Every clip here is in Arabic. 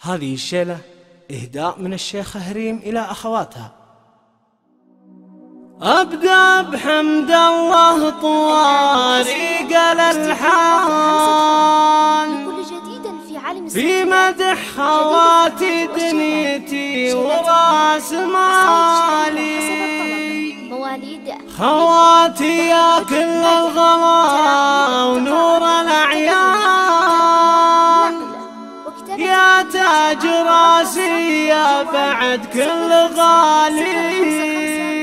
هذه الشيلة إهداء من الشيخة هريم إلى أخواتها. أبدأ بحمد الله طوارق الألحان في مدح خواتي دنيتي وراس مالي، خواتي يا كل الغلا ونور الأعيان، يا تاج راسي يا بعد كل غالي.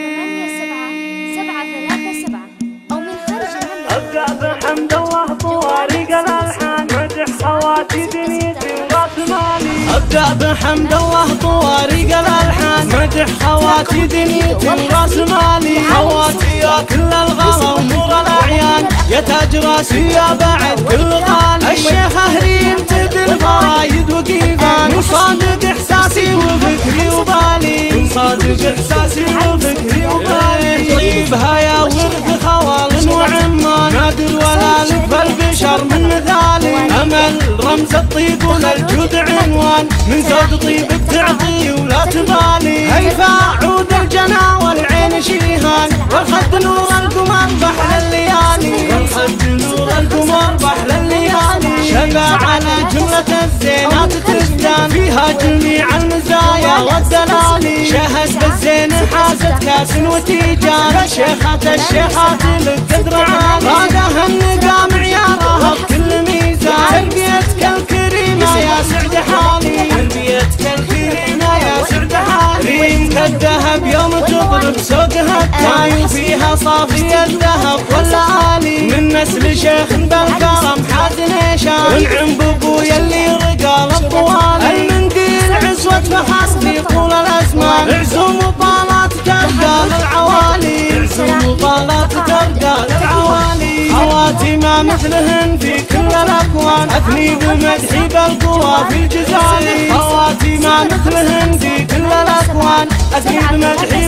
أبدأ بحمد الله طوارق الألحان مدح خواتي دنيتي وراس مالي. أبدأ بحمد الله طوارق الألحان مدح خواتي دنيتي وراس مالي، خواتي يا كل الغلا ونور الأعيان، يا تاج راسي يا بعد كل غالي. الشيخة هريم تدي الفرايد وقيفان، وصادق إحساسي وفكري وبالي، وصادق إحساسي وفكري وبالي. طيبها يا ورد خوال وعمان، نادر ولا لك بالبشر من مثالي، أمل رمز الطيب وللجود عنوان، من زود طيبك تعطي ولا تبالي. هيفاء عود الجنى والعين شيهان، والخد نور القمر بحر الليالي، والخد نور القمر بحر الليالي. شبع على جملة الزينات تزدان، فيها جميع المزايا والدلالي، شهد بالزين حازت كاس وتيجان، شيخة الشيخات للقدر عالي، رادها النقا معيارها بكل ميزان، تربيتك الكريمة يا سعد حالي، تربيتك الكريمة يا سعد حالي. ريم كالذهب يوم تضرب سوقها التاي، وفيها صافي الذهب واللآلي، من نسل شيخ بالكرم حاد نيشان، ونعم بابويا اللي رقال الطوالي. المنديل عزوة محاسني طول الأزمان، عزوم وطالات ترقى للعوالي، عزوم وطالات ترقى للعوالي. خواتي ما مثلهن في كل الأكوان، أثني بمدحي بالقوى في الجزالي، خواتي ما مثلهن في كل الأكوان، أثني بمدحي